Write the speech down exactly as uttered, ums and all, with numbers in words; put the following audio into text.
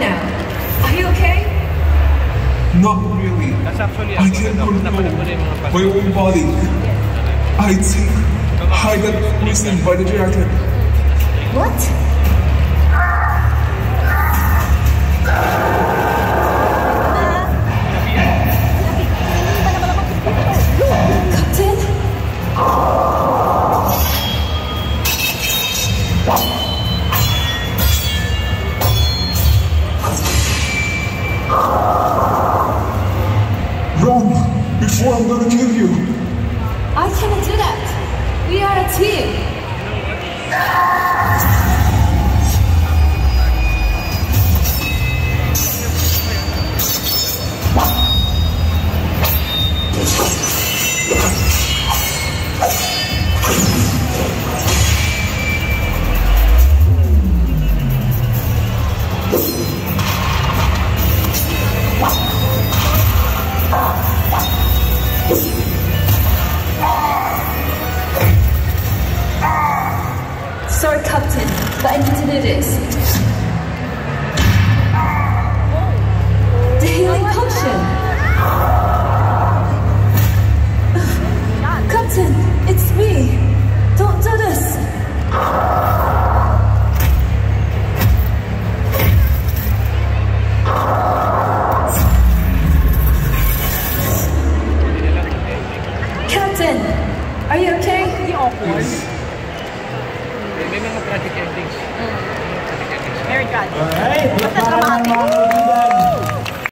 now. Are you okay? Not really. That's actually I can't control my own body. I think I got poisoned by the dragon. What? Captain? Run before I'm gonna kill you. I cannot do that. We are a team. Sorry, Captain, but I need to do this. The healing potion! Captain, it's me! Don't do this! Captain, are you okay? Yes. May mga tragic endings. Very tragic. Alright, Basta dramatic.